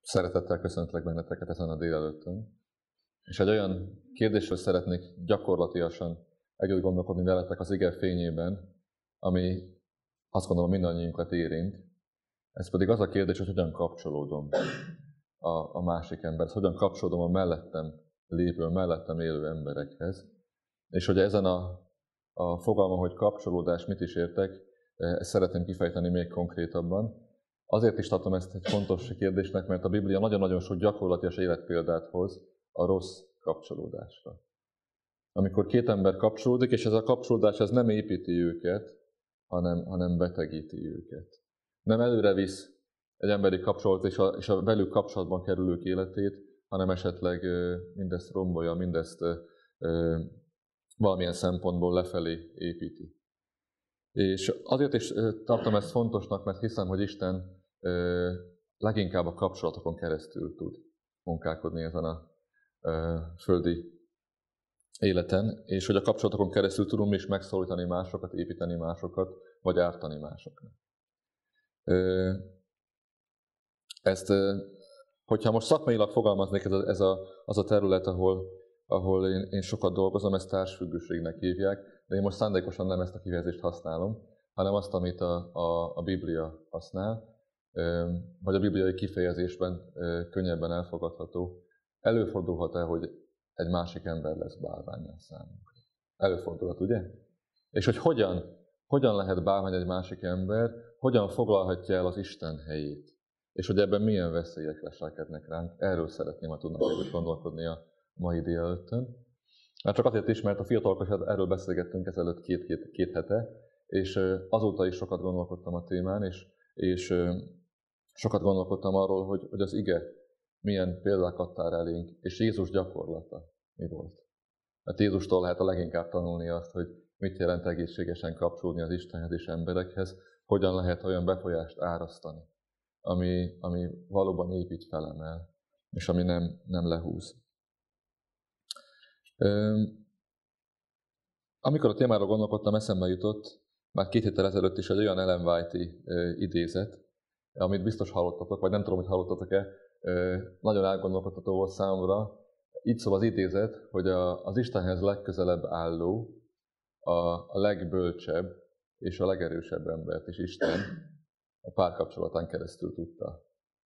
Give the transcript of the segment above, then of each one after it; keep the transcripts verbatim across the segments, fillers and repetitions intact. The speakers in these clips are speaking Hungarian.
Szeretettel köszöntlek benneteket ezen a délelőttön. És egy olyan kérdésről szeretnék gyakorlatiasan együtt gondolkodni veletek az ige fényében, ami azt gondolom mindannyiunkat érint. Ez pedig az a kérdés, hogy hogyan kapcsolódom a, a másik emberhez, hogyan kapcsolódom a mellettem lévő, mellettem élő emberekhez. És hogy ezen a, a fogalma, hogy kapcsolódás, mit is értek, ezt szeretném kifejteni még konkrétabban. Azért is tartom ezt egy fontos kérdésnek, mert a Biblia nagyon-nagyon sok gyakorlatias életpéldát hoz a rossz kapcsolódásra. Amikor két ember kapcsolódik, és ez a kapcsolódás ez nem építi őket, hanem, hanem betegíti őket. Nem előre visz egy emberi kapcsolat és a, és a velük kapcsolatban kerülők életét, hanem esetleg mindezt rombolja, mindezt valamilyen szempontból lefelé építi. És azért is tartom ezt fontosnak, mert hiszem, hogy Isten leginkább a kapcsolatokon keresztül tud munkálkodni ezen a földi életen, és hogy a kapcsolatokon keresztül tudunk is megszólítani másokat, építeni másokat, vagy ártani másoknak. Ezt, hogyha most szakmailag fogalmaznék, ez, a, ez a, az a terület, ahol, ahol én, én sokat dolgozom, ezt társfüggőségnek hívják, de én most szándékosan nem ezt a kifejezést használom, hanem azt, amit a, a, a Biblia használ, vagy a bibliai kifejezésben könnyebben elfogadható. Előfordulhat-e, hogy egy másik ember lesz bálvánnyá számunkra? Előfordulhat, ugye? És hogy hogyan, hogyan lehet bálvány egy másik ember, hogyan foglalhatja el az Isten helyét, és hogy ebben milyen veszélyek leselkednek ránk, erről szeretném, ha tudnak együtt gondolkodni a mai délelőttön. Már csak azért is, mert a fiatalok erről beszélgettünk ezelőtt két, két, két hete, és azóta is sokat gondolkodtam a témán, és, és sokat gondolkodtam arról, hogy, hogy az ige milyen példákat tár elénk, és Jézus gyakorlata mi volt. Mert Jézustól lehet a leginkább tanulni azt, hogy mit jelent egészségesen kapcsolódni az Istenhez és emberekhez, hogyan lehet olyan befolyást árasztani, ami, ami valóban épít, felemel, és ami nem, nem lehúz. Amikor a témáról gondolkodtam, eszembe jutott, már két héttel ezelőtt is egy olyan Ellen White-i idézet, amit biztos hallottatok, vagy nem tudom, hogy hallottatok-e, nagyon elgondolkodtató volt számomra. Így szól az idézet, hogy a, az Istenhez legközelebb álló, a, a legbölcsebb és a legerősebb embert is Isten a párkapcsolatán keresztül tudta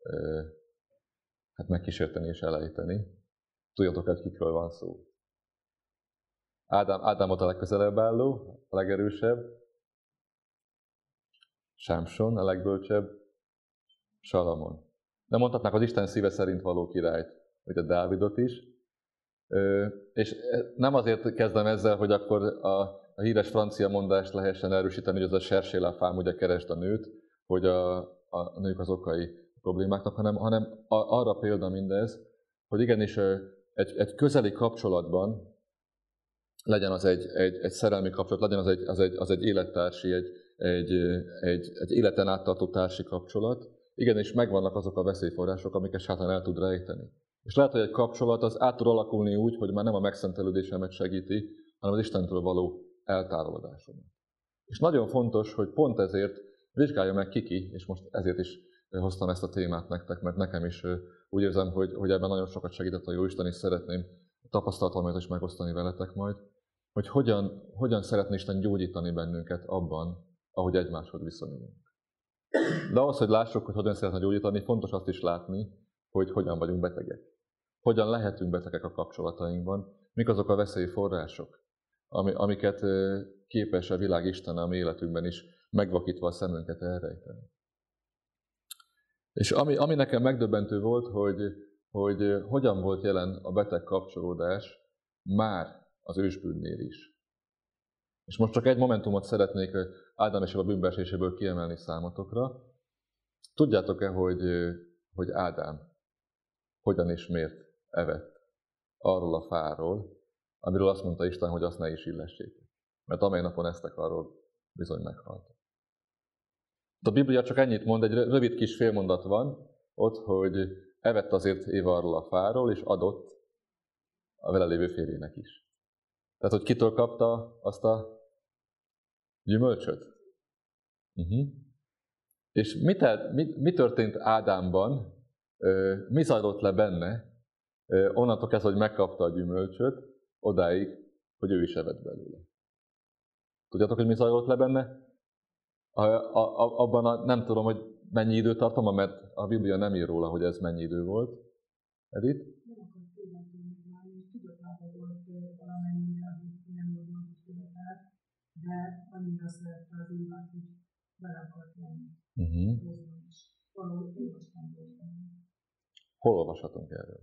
hát megkísérteni és elejteni. Tudjátok, hogy kikről van szó? Ádám, Ádámot a legközelebb álló, a legerősebb, Sámson a legbölcsebb, Salamon. De mondhatnák az Isten szíve szerint való királyt, vagy a Dávidot is. És nem azért kezdem ezzel, hogy akkor a, a híres francia mondást lehessen erősíteni, hogy az a cherchez la femme, ugye keresd a nőt, hogy a, a nők az okai problémáknak, hanem, hanem arra példa mindez, hogy igenis egy, egy közeli kapcsolatban, legyen az egy, egy, egy szerelmi kapcsolat, legyen az egy, az egy, az egy élettársi, egy, egy, egy, egy életen áttartó társi kapcsolat, igenis megvannak azok a veszélyforrások, amiket sátán el tud rejteni. És lehet, hogy egy kapcsolat az át tud alakulni úgy, hogy már nem a megszentelődésemet segíti, hanem az Istentől való eltávolodásomat. És nagyon fontos, hogy pont ezért vizsgálja meg kiki, és most ezért is hoztam ezt a témát nektek, mert nekem is úgy érzem, hogy, hogy ebben nagyon sokat segített a Jóisten, és szeretném tapasztalatomat is megosztani veletek majd, hogy hogyan, hogyan szeretné Isten gyógyítani bennünket abban, ahogy egymáshoz viszonyulunk. De ahhoz, hogy lássuk, hogy hogyan szeretne gyógyítani, fontos azt is látni, hogy hogyan vagyunk betegek. Hogyan lehetünk betegek a kapcsolatainkban, mik azok a veszélyforrások, amiket képes a világ Isten a mi életünkben is megvakítva a szemünket elrejteni. És ami, ami nekem megdöbbentő volt, hogy, hogy hogyan volt jelen a beteg kapcsolódás már az ősbűnnél is. És most csak egy momentumot szeretnék Ádám és a bűnbeeséséből kiemelni számotokra. Tudjátok-e, hogy, hogy Ádám hogyan és miért evett arról a fáról, amiről azt mondta Isten, hogy azt ne is illessétek. Mert amely napon esztek, arról bizony meghaltak. A Biblia csak ennyit mond, egy rövid kis félmondat van ott, hogy evett azért Éva arról a fáról, és adott a vele lévő férjének is. Tehát, hogy kitől kapta azt a gyümölcsöt? Uh-huh. És mi, te, mi, mi történt Ádámban, Mi zajlott le benne, onnantól kezdve, hogy megkapta a gyümölcsöt, odáig, hogy ő is evett belőle. Tudjátok, hogy mi zajlott le benne? A, a, a, abban a, nem tudom, hogy mennyi időt tartom, mert a Biblia nem ír róla, hogy ez mennyi idő volt. Edith? De annyira szerette az Évát, hogy bele akart lenni. Uh-huh. Hol olvashatunk erről?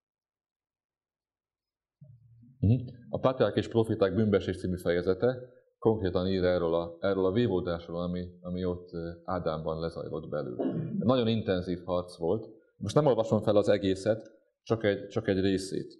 Uh-huh. A Pátriárkák és Profiták bűnbeesés című fejezete konkrétan ír erről a, erről a vívódásról, ami, ami ott Ádámban lezajlott belül. Nagyon intenzív harc volt. Most nem olvasom fel az egészet, csak egy, csak egy részét.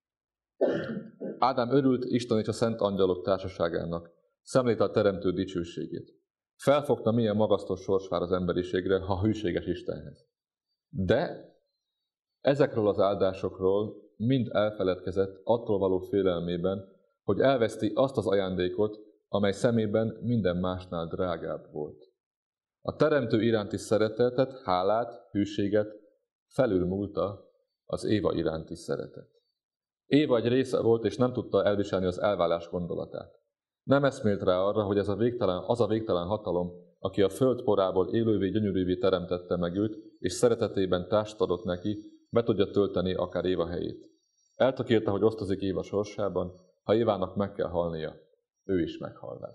Ádám örült Isten és a szent angyalok társaságának, szemlélte a teremtő dicsőségét. Felfogta, milyen magasztos sors vár az emberiségre, ha hűséges Istenhez. De ezekről az áldásokról mind elfeledkezett attól való félelmében, hogy elveszti azt az ajándékot, amely szemében minden másnál drágább volt. A teremtő iránti szeretetet, hálát, hűséget felülmúlta az Éva iránti szeretet. Éva egy része volt, és nem tudta elviselni az elválás gondolatát. Nem eszmélt rá arra, hogy ez a végtelen, az a végtelen hatalom, aki a föld porából élővé, gyönyörűvé teremtette meg őt, és szeretetében társat adott neki, be tudja tölteni akár Éva helyét. Eltökélte, hogy osztozik Éva sorsában, ha Évának meg kell halnia, ő is meghal vele.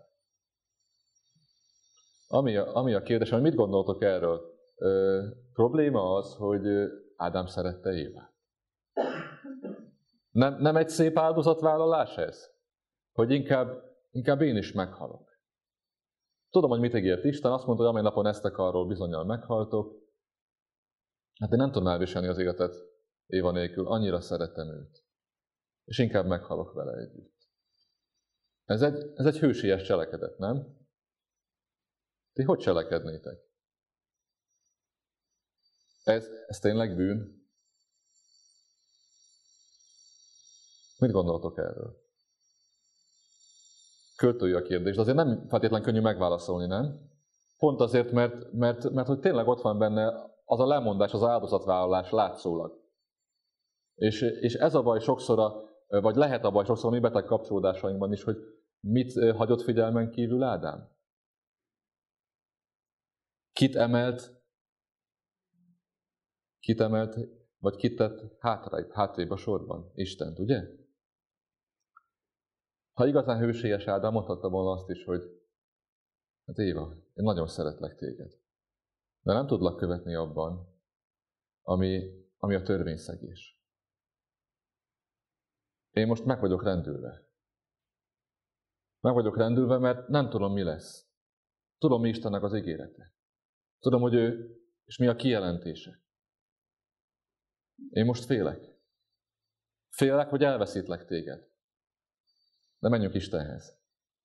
Ami a, ami a kérdés, hogy mit gondoltok erről? Ö, probléma az, hogy Ádám szerette Évát. Nem, nem egy szép áldozatvállalás ez? Hogy inkább, inkább én is meghalok. Tudom, hogy mit ígért Isten, azt mondta, hogy amely napon esztek, arról bizonnyal meghaltok. Hát én nem tudom elviselni az életet Éva nélkül, annyira szeretem őt. És inkább meghalok vele együtt. Ez egy, ez egy hősies cselekedet, nem? Ti hogy cselekednétek? Ez, ez tényleg bűn? Mit gondoltok erről? Költői a kérdés, de azért nem feltétlenül könnyű megválaszolni, nem? Pont azért, mert, mert, mert hogy tényleg ott van benne az a lemondás, az áldozatvállalás látszólag. És, és ez a baj sokszor, a, vagy lehet a baj sokszor a mi beteg kapcsolódásainkban is, hogy mit hagyott figyelmen kívül Ádám? Kit emelt, kit emelt, vagy kit tett hátrébb, hátrébb a sorban? Istent, ugye? Ha igazán hősies Ádám, mondhatta volna azt is, hogy hát Éva, én nagyon szeretlek téged. De nem tudlak követni abban, ami, ami a törvényszegés. Én most meg vagyok rendülve. Meg vagyok rendülve, mert nem tudom, mi lesz. Tudom, mi Istennek az ígérete. Tudom, hogy ő, és mi a kijelentése. Én most félek. Félek, hogy elveszítlek téged. De menjünk Istenhez.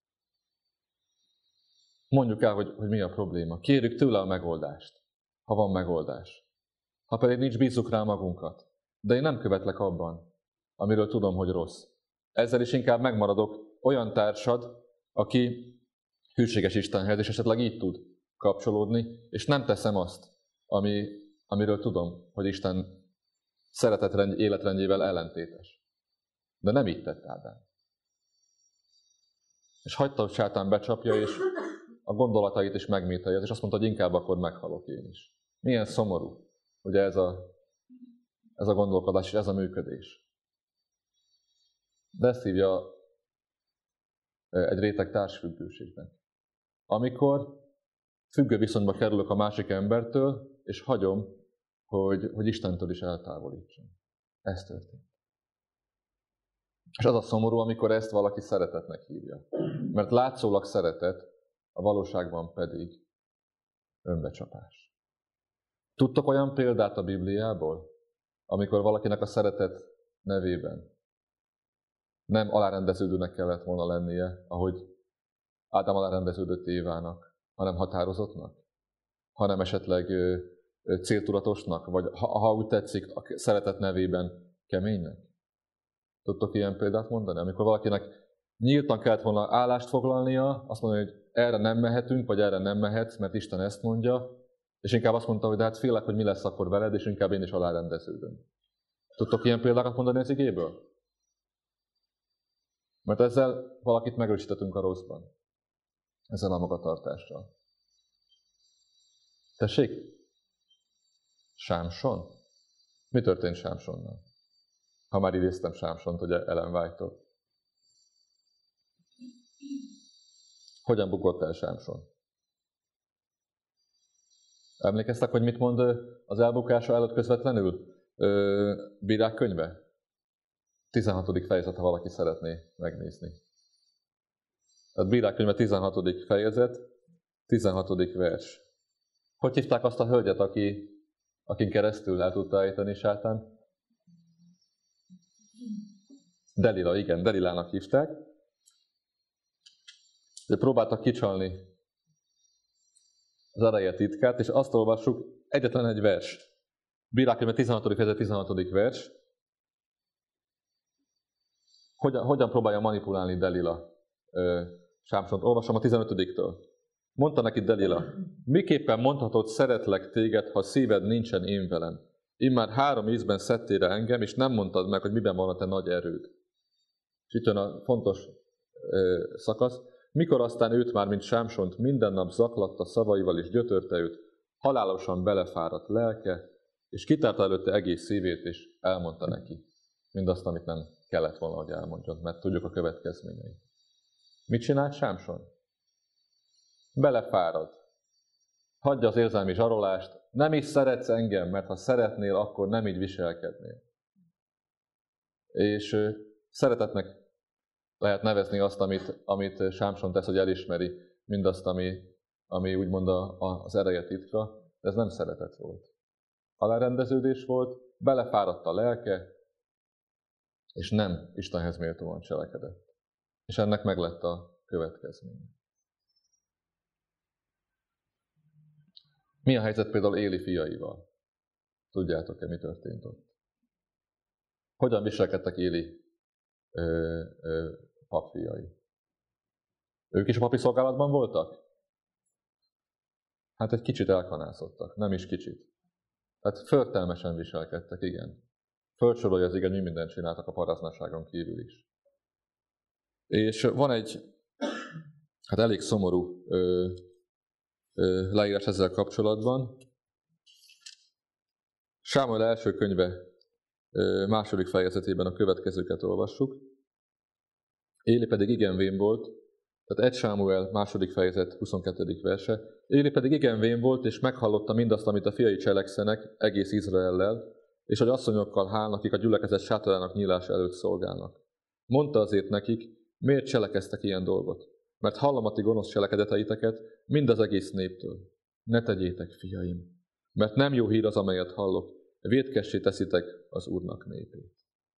Mondjuk el, hogy, hogy mi a probléma. Kérjük tőle a megoldást, ha van megoldás. Ha pedig nincs, bízzuk rá magunkat. De én nem követlek abban, amiről tudom, hogy rossz. Ezzel is inkább megmaradok olyan társad, aki hűséges Istenhez, és esetleg így tud kapcsolódni, és nem teszem azt, ami, amiről tudom, hogy Isten szeretetrend, életrendjével ellentétes. De nem így tett Ádám. És hagyta, hogy sátán becsapja, és a gondolatait is megmítelje, és azt mondta, hogy inkább akkor meghalok én is. Milyen szomorú, ugye ez a, ez a gondolkodás, és ez a működés. De ezt hívja egy réteg társfüggőségnek. Amikor függő viszonyba kerülök a másik embertől, és hagyom, hogy, hogy Istentől is eltávolítson. Ez történt. És az a szomorú, amikor ezt valaki szeretetnek hívja. Mert látszólag szeretet, a valóságban pedig önbecsapás. Tudtok olyan példát a Bibliából, amikor valakinek a szeretet nevében nem alárendeződőnek kellett volna lennie, ahogy Ádám alárendeződött Évának, hanem határozottnak, hanem esetleg céltudatosnak, vagy ha, ha úgy tetszik, a szeretet nevében keménynek? Tudtok ilyen példát mondani? Amikor valakinek nyíltan kellett volna állást foglalnia, azt mondani, hogy erre nem mehetünk, vagy erre nem mehetsz, mert Isten ezt mondja, És inkább azt mondta, hogy de hát félek, hogy mi lesz akkor veled, és inkább én is alárendeződöm. Tudtok ilyen példákat mondani az igéből? Mert ezzel valakit megerősítettünk a rosszban. Ezzel a magatartással. Tessék? Sámson? Mi történt Sámsonnal? Ha már idéztem Sámsont, ugye Ellen White-tól. Hogyan bukott el Sámson? Emlékeztek, hogy mit mond az elbukása előtt közvetlenül? Bírák könyve? tizenhatodik fejezet, ha valaki szeretné megnézni. A Bírák könyve tizenhatodik fejezet, tizenhatodik vers. Hogy hívták azt a hölgyet, aki, akin keresztül el tudta ejteni sátán? Delila, igen, Delilának hívták. De próbáltak kicsalni az ereje titkát, és azt olvassuk, egyetlen egy vers. Bírák könyve tizenhatodik fejezet, tizenhatodik vers. Hogyan, hogyan próbálja manipulálni Delila ö, Sámsont? Olvasom a tizenötödiktől. Mondta neki Delila, miképpen mondhatod, szeretlek téged, ha szíved nincsen én velem? Immár három ízben szedtél engem, és nem mondtad meg, hogy miben van a te nagy erőd. És itt jön a fontos ö, szakasz. Mikor aztán őt már, mint Sámsont, minden nap zaklatta szavaival, és gyötörte őt, halálosan belefáradt lelke, és kitárta előtte egész szívét, és elmondta neki mindazt, amit nem kellett volna, hogy elmondjon, mert tudjuk a következményeit. Mit csinált Sámson? Belefárad. Hagyja az érzelmi zsarolást. Nem is szeretsz engem, mert ha szeretnél, akkor nem így viselkednél. És szeretetnek lehet nevezni azt, amit, amit Sámson tesz, hogy elismeri mindazt, ami, ami úgymond a, a, az ereje titka, de ez nem szeretet volt. Alárendeződés volt, belefáradt a lelke, és nem Istenhez méltóan cselekedett. És ennek meg lett a következménye. Mi a helyzet például Éli fiaival? Tudjátok-e, mi történt ott? Hogyan viselkedtek Éli ö, ö, papfiai? Ők is a papi szolgálatban voltak? Hát egy kicsit elkanászottak, nem is kicsit. Hát förtelmesen viselkedtek, igen. Fölsorolja az igen, mi mindent csináltak a paráznaságon kívül is. És van egy, hát elég szomorú ö, ö, leírás ezzel kapcsolatban. Sámuel első könyve ö, második fejezetében a következőket olvassuk. Éli pedig igen vén volt, tehát egy Sámuel második fejezet huszonkettedik verse. Éli pedig igen vén volt, és meghallotta mindazt, amit a fiai cselekszenek egész Izraellel, és hogy asszonyokkal hálnak, akik a gyülekezet sátorának nyílása előtt szolgálnak. Mondta azért nekik, miért cselekeztek ilyen dolgot? Mert hallom a ti gonosz cselekedeteiteket mind az egész néptől. Ne tegyétek, fiaim, mert nem jó hír az, amelyet hallok. Vétkessé teszitek az Úrnak népét.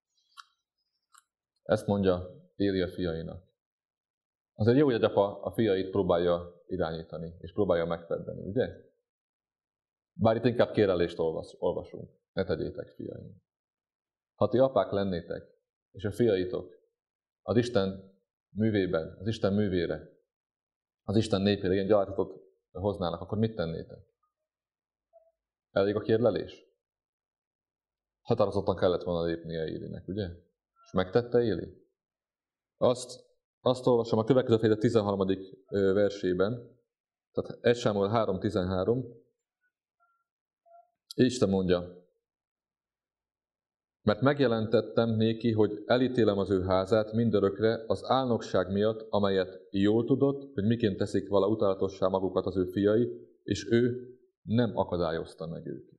Ezt mondja Éli a fiainak. Azért jó, hogy egy apa a fiait próbálja irányítani, és próbálja megfeddeni, ugye? Bár itt inkább kérelést olvasunk. Ne tegyétek, fiaim. Ha ti apák lennétek, és a fiaitok az Isten művében, az Isten művére, az Isten népére ilyen gyalázatot hoznának, akkor mit tennétek? Elég a kérlelés? Határozottan kellett volna lépnie Élinek, ugye? És megtette Éli? Azt, azt olvasom a következő fejezet tizenharmadik versében, tehát egy Sámuel három tizenhárom. Isten mondja, mert megjelentettem néki, hogy elítélem az ő házát mindörökre az álnokság miatt, amelyet jól tudott, hogy miként teszik vala utálatossá magukat az ő fiai, és ő nem akadályozta meg őket.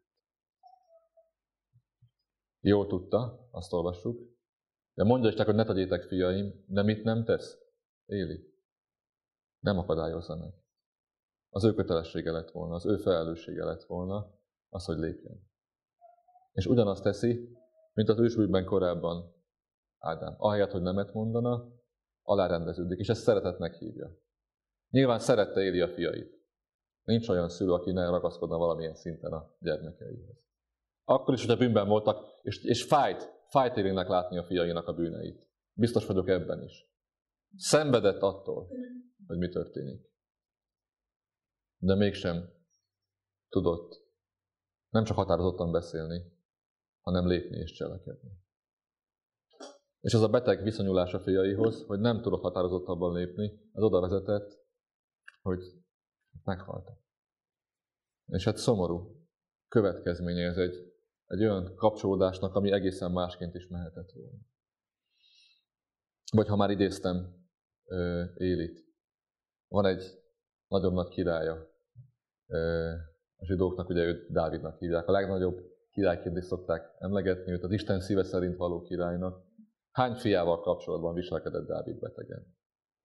Jól tudta, azt olvassuk, de mondja Isten, hogy ne tegyétek, fiaim, de mit nem tesz? Éli. Nem akadályozza meg. Az ő kötelessége lett volna, az ő felelőssége lett volna az, hogy lépjen. És ugyanazt teszi, mint az ősbűnben korábban Ádám. Ahelyett, hogy nemet mondana, alárendeződik, és ezt szeretetnek hívja. Nyilván szerette Éli a fiait. Nincs olyan szülő, aki ne ragaszkodna valamilyen szinten a gyermekeihez. Akkor is, hogyha bűnben voltak, és, és fájt, fájt Élinek látni a fiainak a bűneit. Biztos vagyok ebben is. Szenvedett attól, hogy mi történik. De mégsem tudott nem csak határozottan beszélni, hanem lépni és cselekedni. És az a beteg viszonyulás a fiaihoz, hogy nem tudott határozottabban lépni, az oda vezetett, hogy meghaltak. És hát szomorú következménye ez egy, egy olyan kapcsolódásnak, ami egészen másként is mehetett volna. Vagy ha már idéztem Élit, van egy nagyon nagy királya a zsidóknak, ugye őt Dávidnak hívják. A legnagyobb királyként is szokták emlegetni őt, az Isten szíve szerint való királynak. Hány fiával kapcsolatban viselkedett Dávid betegen?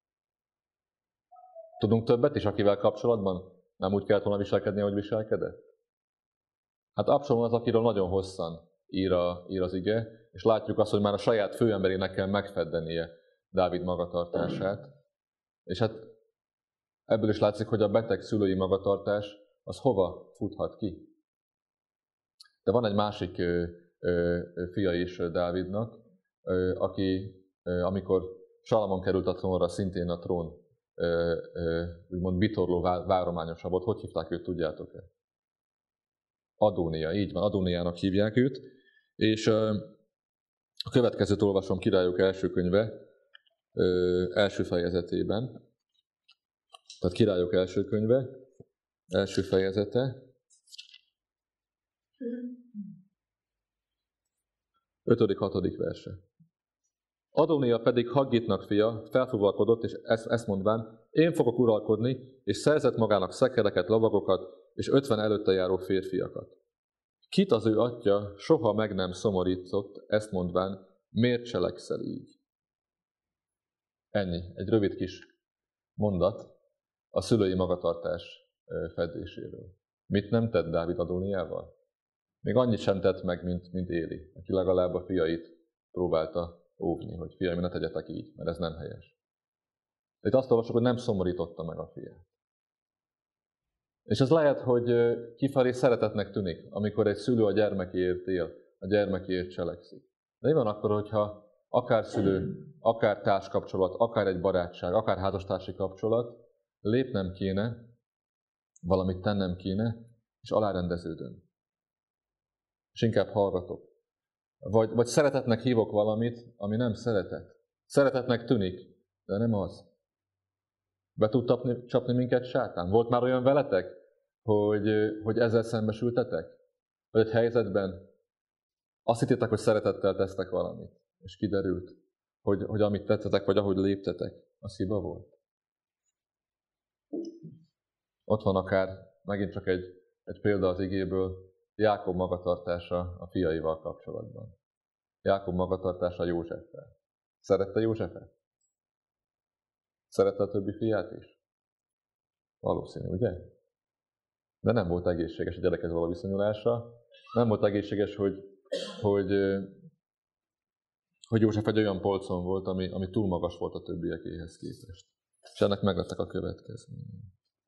Tudunk többet is, akivel kapcsolatban nem úgy kellett volna viselkedni, ahogy viselkedett? Hát Absalom az, akiről nagyon hosszan ír, a, ír az ige, és látjuk azt, hogy már a saját főemberének kell megfeddenie Dávid magatartását. És hát ebből is látszik, hogy a beteg szülői magatartás az hova futhat ki. De van egy másik ö, ö, fia is Dávidnak, ö, aki, ö, amikor Salamon került a trónra, szintén a trón ö, ö, úgymond bitorló várományosa volt. Hogy hívták őt, tudjátok-e? Adónia, így van, Adóniának hívják őt. És ö, a következőt olvasom Királyok első könyve ö, első fejezetében. Tehát Királyok első könyve, első fejezete, ötödik hatodik verse. Adónia pedig Haggitnak fia felfuvalkodott, és ezt, ezt mondván, én fogok uralkodni, és szerzett magának szekereket, lovagokat, és ötven előtte járó férfiakat. Kit az ő atya soha meg nem szomorított, ezt mondván, miért cselekszel így? Ennyi, egy rövid kis mondat a szülői magatartás fedéséről. Mit nem tett Dávid Adóniával? Még annyit sem tett meg, mint, mint Éli, aki legalább a fiait próbálta óvni, hogy fiaim, ne tegyetek így, mert ez nem helyes. De itt azt olvasok, hogy nem szomorította meg a fiát. És ez lehet, hogy kifelé szeretetnek tűnik, amikor egy szülő a gyermekéért él, a gyermekéért cselekszik. De mi van akkor, hogyha akár szülő, akár társkapcsolat, akár egy barátság, akár házastársi kapcsolat, lépnem kéne, valamit tennem kéne, és alárendeződöm. És inkább hallgatok. Vagy, vagy szeretetnek hívok valamit, ami nem szeretet. Szeretetnek tűnik, de nem az. Be tud tapni, csapni minket sátán? Volt már olyan veletek, hogy, hogy ezzel szembesültetek? Vagy egy helyzetben azt hittétek, hogy szeretettel tesztek valamit, és kiderült, hogy, hogy amit tettetek, vagy ahogy léptetek, az hiba volt. Ott van akár megint csak egy, egy példa az igéből, Jákob magatartása a fiaival kapcsolatban. Jákob magatartása Józseffel. Szerette Józsefet? Szerette a többi fiát is? Valószínű, ugye? De nem volt egészséges a gyerekhez való viszonyulása. Nem volt egészséges, hogy, hogy, hogy József egy olyan polcon volt, ami, ami túl magas volt a többiekéhez képest. És ennek meglettek a következményei.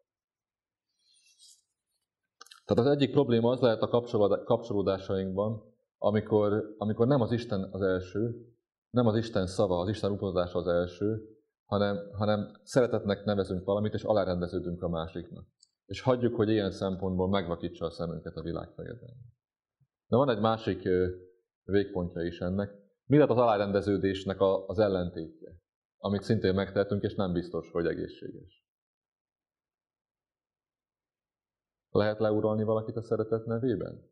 Tehát az egyik probléma az lehet a kapcsolódásainkban, amikor, amikor nem az Isten az első, nem az Isten szava, az Isten upozása az első, hanem, hanem szeretetnek nevezünk valamit, és alárendeződünk a másiknak. És hagyjuk, hogy ilyen szempontból megvakítsa a szemünket a világ fejedelme. De van egy másik végpontja is ennek. Mi lett az alárendeződésnek az ellentétje, amit szintén megtehetünk, és nem biztos, hogy egészséges. Lehet leuralni valakit a szeretet nevében?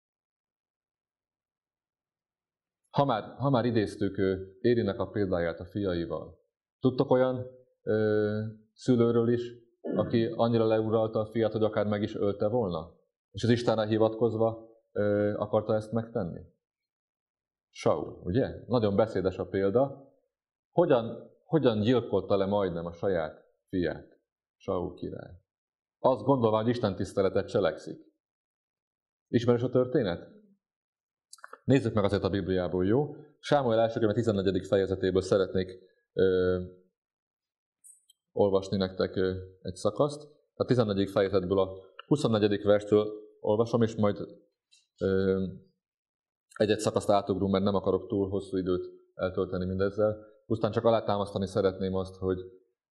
Ha már, ha már idéztük Élinek a példáját a fiaival, tudtok olyan ö, szülőről is, aki annyira leuralta a fiát, hogy akár meg is ölte volna? És az Istenre hivatkozva ö, akarta ezt megtenni? Saul, ugye? Nagyon beszédes a példa. Hogyan, hogyan gyilkolta le majdnem a saját fiát, Saul király? Azt gondolva, hogy Isten tiszteletet cselekszik. Ismerős a történet? Nézzük meg azért a Bibliából, jó? Sámuel első könyve tizennegyedik fejezetéből szeretnék ö, olvasni nektek ö, egy szakaszt. A tizennegyedik fejezetből a huszonnegyedik verstől olvasom, és majd ö, egy-egy szakaszt átugrunk, mert nem akarok túl hosszú időt eltölteni mindezzel. Pusztán csak alátámasztani szeretném azt, hogy,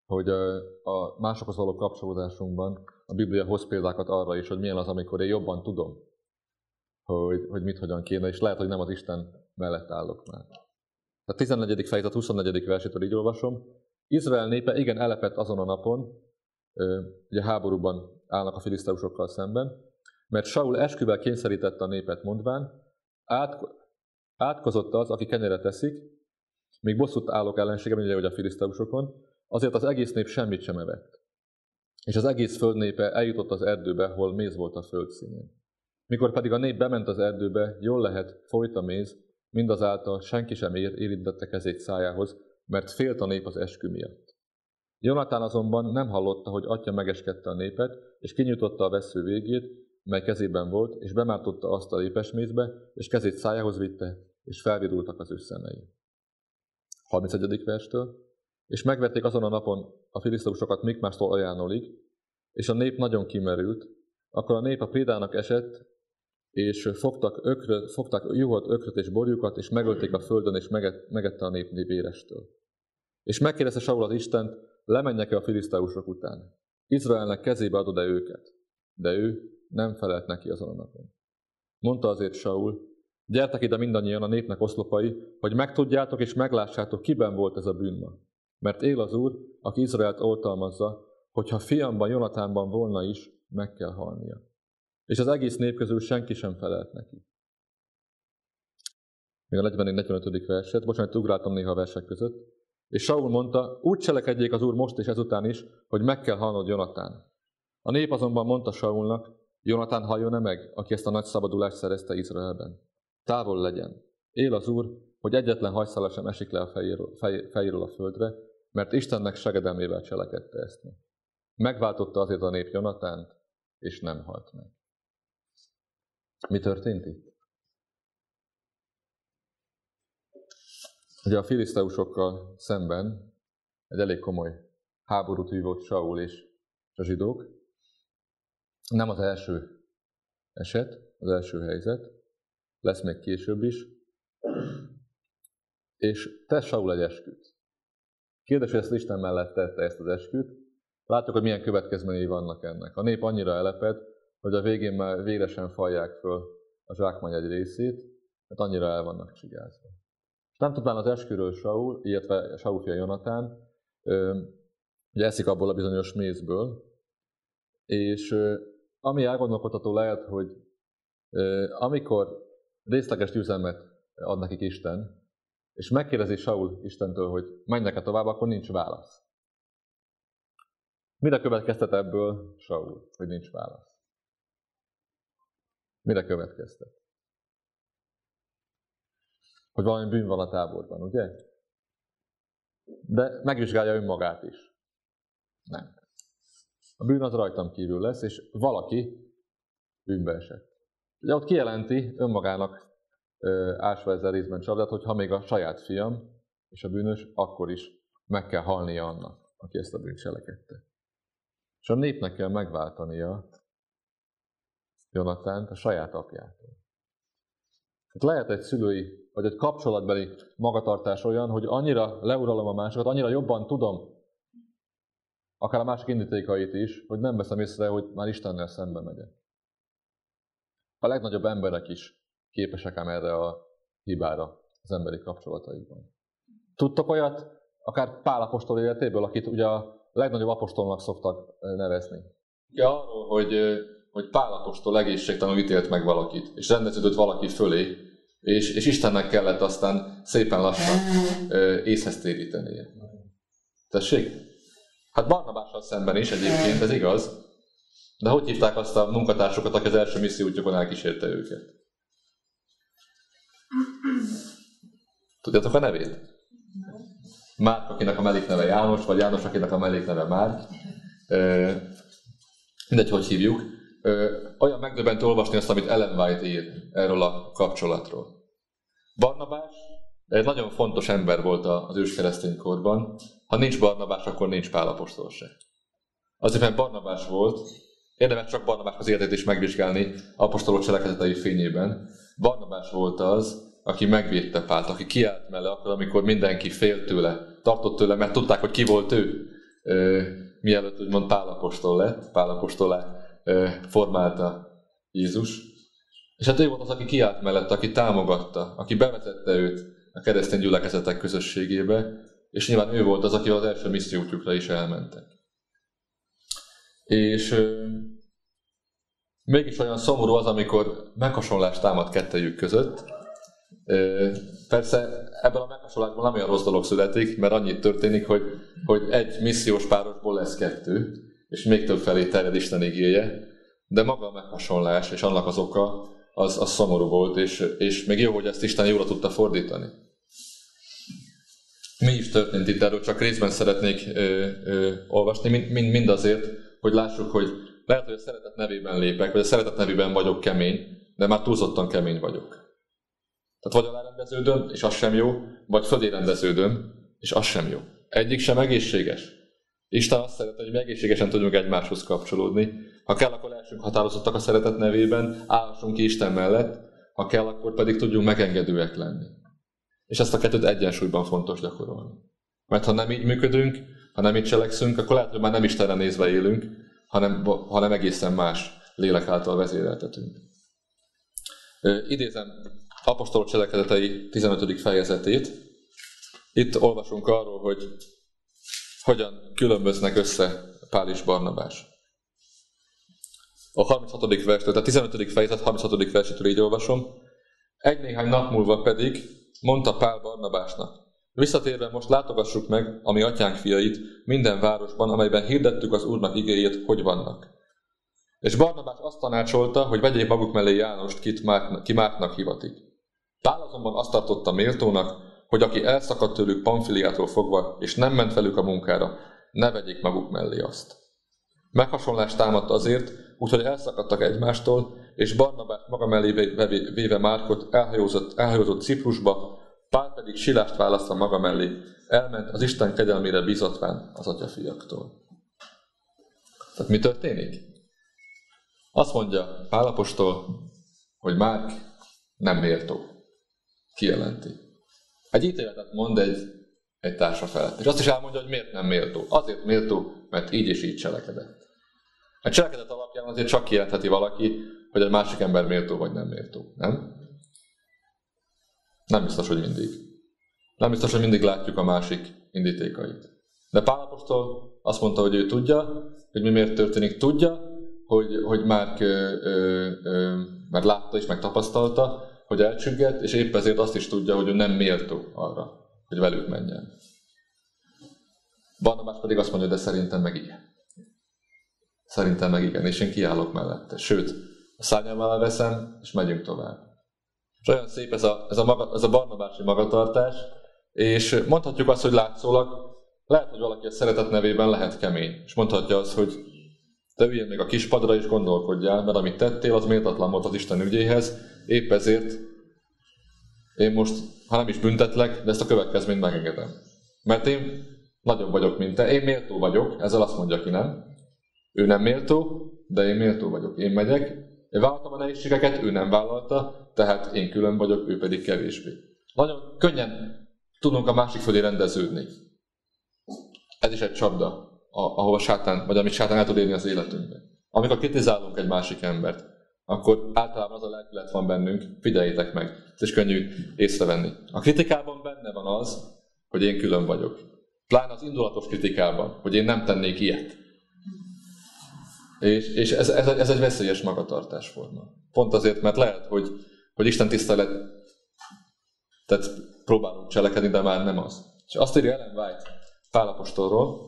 hogy a másokhoz való kapcsolódásunkban a Biblia hoz példákat arra is, hogy milyen az, amikor én jobban tudom, hogy, hogy mit hogyan kéne, és lehet, hogy nem az Isten mellett állok már. A tizennegyedik fejezet huszonnegyedik versétől így olvasom. Izrael népe igen elepett azon a napon, ugye háborúban állnak a filiszteusokkal szemben, mert Saul esküvel kényszerítette a népet mondván, át, átkozott az, aki kenyeret eszik, míg bosszút állok ellenségem, ugye, hogy a filiszteusokon, azért az egész nép semmit sem evett. És az egész föld népe eljutott az erdőbe, hol méz volt a föld színén. Mikor pedig a nép bement az erdőbe, jól lehet, folyt a méz, mindazáltal senki sem ér, érintette kezét szájához, mert félt a nép az eskü miatt. Jonatán azonban nem hallotta, hogy atya megeskedte a népet, és kinyújtotta a vessző végét, mely kezében volt, és bemártotta azt a lépesmézbe, és kezét szájához vitte, és felvidultak az ő szemei. harmincegyedik verstől. És megvették azon a napon a filiszteusokat Mikmástól Ajánólig, és a nép nagyon kimerült. Akkor a nép a prédának esett, és fogtak, ökröt, fogtak juhot, ökröt és borjukat, és megölték a földön, és meget, megette a nép vérestől. És megkérdezte Saul az Istent, lemenjek-e a filiszteusok után? Izraelnek kezébe adod-e őket? De ő nem felelt neki azon a napon. Mondta azért Saul, gyertek ide mindannyian a népnek oszlopai, hogy megtudjátok és meglássátok, kiben volt ez a bűn ma. Mert él az Úr, aki Izraelt oltalmazza, hogyha fiamban, Jonatánban volna is, meg kell halnia. És az egész nép közül senki sem felelt neki. Még a negyvenegy negyvenötödik verset, bocsánat, ugráltam néha a versek között. És Saul mondta, úgy cselekedjék az Úr most és ezután is, hogy meg kell halnod Jonatán. A nép azonban mondta Saulnak, Jonatán halljon-e meg, aki ezt a nagy szabadulást szerezte Izraelben. Távol legyen. Él az Úr, hogy egyetlen hajszala sem esik le a fejéről, fej, fejéről a földre, mert Istennek segedelmével cselekedte ezt meg. Megváltotta azért a nép Jonatánt, és nem halt meg. Mi történt itt? Ugye a filiszteusokkal szemben egy elég komoly háborút vívott Saul és a zsidók. Nem az első eset, az első helyzet, lesz még később is. És tesz Saul egy esküt. Kérdés, hogy ezt Isten mellett tette ezt az esküt. Látjuk, hogy milyen következményei vannak ennek. A nép annyira eleped, hogy a végén már véresen falják föl a zsákmány egy részét, mert annyira el vannak csigázva. Nem tudván az esküről Saul, illetve Saul fia Jonatán, ugye eszik abból a bizonyos mézből, és ami elgondolkodható lehet, hogy amikor részleges győzelmet ad nekik Isten, és megkérdezi Saul Istentől, hogy menjnek-e tovább, akkor nincs válasz. Mire következtet ebből Saul, hogy nincs válasz? Mire következtet? Hogy valami bűn van a táborban, ugye? De megvizsgálja önmagát is. Nem. A bűn az rajtam kívül lesz, és valaki bűnbe esett. Ugye ott kijelenti önmagának ásva ezzel részben csapdát, hogy ha még a saját fiam és a bűnös, akkor is meg kell halnia annak, aki ezt a bűnt cselekedte. És a népnek kell megváltania Jonatánt a saját apjától. Tehát lehet egy szülői, vagy egy kapcsolatbeli magatartás olyan, hogy annyira leuralom a másokat, annyira jobban tudom, akár a másik indítékait is, hogy nem veszem észre, hogy már Istennel szembe megyek. A legnagyobb emberek is képesek ám erre a hibára az emberi kapcsolataikban. Tudtok olyat, akár Pál apostol életéből, akit ugye a legnagyobb apostolnak szoktak nevezni? Ja, arról, hogy, hogy Pál apostol egészségtelenül ítélt meg valakit, és rendeződött valaki fölé, és, és Istennek kellett aztán szépen lassan észhez térítenie. Tessék? Hát Barnabással szemben is egyébként, ez igaz. De hogy hívták azt a munkatársokat, aki az első misszióútjukon elkísérte őket? Tudjátok a nevét? Márk, akinek a mellékneve János, vagy János, akinek a mellékneve Márk. Mindegy, hogy hívjuk. Olyan megdöbbentő olvasni azt, amit Ellen White ír erről a kapcsolatról. Barnabás egy nagyon fontos ember volt az őskeresztény korban. Ha nincs Barnabás, akkor nincs Pál apostol se. Azért, mert Barnabás volt, érdemes csak Barnabás az életét is megvizsgálni apostolok cselekedetei fényében. Barnabás volt az, aki megvédte Pált, aki kiállt mellé akkor, amikor mindenki félt tőle, tartott tőle, mert tudták, hogy ki volt ő. mielőtt úgymond Pál apostol lett, Pál apostolá formálta Jézus. És hát ő volt az, aki kiállt mellette, aki támogatta, aki bevezette őt a keresztény gyülekezetek közösségébe, és nyilván ő volt az, aki az első missziótjukra is elmentek. És euh, mégis olyan szomorú az, amikor meghasonlás támad kettejük között. Euh, persze ebből a meghasonlásból nem olyan rossz dolog születik, mert annyit történik, hogy, hogy egy missziós párosból lesz kettő, és még több felé terjed Isten igéje, de maga a meghasonlás és annak az oka, az, az szomorú volt, és, és még jó, hogy ezt Isten jóra tudta fordítani. Mi is történt itt, erről csak részben szeretnék ö, ö, olvasni, mind, mind, mind azért, hogy lássuk, hogy lehet, hogy a szeretet nevében lépek, vagy a szeretet nevében vagyok kemény, de már túlzottan kemény vagyok. Tehát vagy alárendeződöm, és az sem jó, vagy fölérendeződöm, és az sem jó. Egyik sem egészséges. Isten azt szeretne, hogy mi egészségesen tudjunk egymáshoz kapcsolódni. Ha kell, akkor lehessünk határozottak a szeretet nevében, állhassunk ki Isten mellett, ha kell, akkor pedig tudjunk megengedőek lenni. És ezt a kettőt egyensúlyban fontos gyakorolni. Mert ha nem így működünk, ha nem így cselekszünk, akkor lehet, hogy már nem Istenre nézve élünk, hanem, hanem egészen más lélek által vezéreltetünk. Idézem apostolok cselekedetei tizenötödik fejezetét. Itt olvasunk arról, hogy hogyan különböznek össze Pál és Barnabás. A harminchatodik verstől, tehát tizenötödik fejezet harminchatodik versétől így olvasom. Egy néhány nap múlva pedig mondta Pál Barnabásnak: visszatérve most látogassuk meg a mi atyánk fiait minden városban, amelyben hirdettük az Úrnak igéjét, hogy vannak. És Barnabás azt tanácsolta, hogy vegyék maguk mellé Jánost, kit Márknak, ki Márknak hivatik. Pál azonban azt tartotta méltónak, hogy aki elszakadt tőlük Pamfiliától fogva, és nem ment velük a munkára, ne vegyék maguk mellé azt. Meghasonlást támadt azért, úgyhogy elszakadtak egymástól, és Barnabás maga mellé véve Márkot elhajózott, elhajózott Ciprusba, Pál pedig Silást választva maga mellé, elment az Isten kegyelmére bízatván az atyafiaktól. Tehát mi történik? Azt mondja Pál apostol, hogy Márk nem méltó. Kijelenti. Egy ítéletet mond egy, egy társa felett. És azt is elmondja, hogy miért nem méltó. Azért méltó, mert így és így cselekedett. A cselekedet alapján azért csak kijelentheti valaki, hogy egy másik ember méltó vagy nem méltó. Nem? Nem biztos, hogy mindig. Nem biztos, hogy mindig látjuk a másik indítékait. De Pál apostol azt mondta, hogy ő tudja, hogy mi miért történik. Tudja, hogy, hogy Márk ö, ö, ö, már látta és megtapasztalta, hogy elcsüggett, és épp ezért azt is tudja, hogy ő nem méltó arra, hogy velük menjen. Barnabás pedig azt mondja, de szerintem meg igen. Szerintem meg igen, és én kiállok mellette. Sőt, a szárnyam alá veszem, és megyünk tovább. És olyan szép ez a, ez a, maga, ez a barnabási magatartás, és mondhatjuk azt, hogy látszólag, lehet, hogy valaki a szeretet nevében lehet kemény, és mondhatja azt, hogy te üljél még a kispadra, és gondolkodjál, mert amit tettél, az méltatlan volt az Isten ügyéhez, épp ezért én most, ha nem is büntetlek, de ezt a következményt megengedem. Mert én nagyobb vagyok, mint te, én méltó vagyok, ezzel azt mondja ki, nem? Ő nem méltó, de én méltó vagyok. Én megyek, én vállaltam a nehézségeket, ő nem vállalta, tehát én külön vagyok, ő pedig kevésbé. Nagyon könnyen tudunk a másik fölé rendeződni. Ez is egy csapda, ahova sátán, vagy amit sátán el tud érni az életünkben. Amikor kritizálunk egy másik embert, akkor általában az a lelkület van bennünk, figyeljétek meg, ez is könnyű észrevenni. A kritikában benne van az, hogy én külön vagyok. Pláne az indulatos kritikában, hogy én nem tennék ilyet. És, és ez, ez, ez egy veszélyes magatartásforma. Pont azért, mert lehet, hogy, hogy Isten tiszteletet próbálunk cselekedni, de már nem az. És azt írja Ellen White Pál apostolról,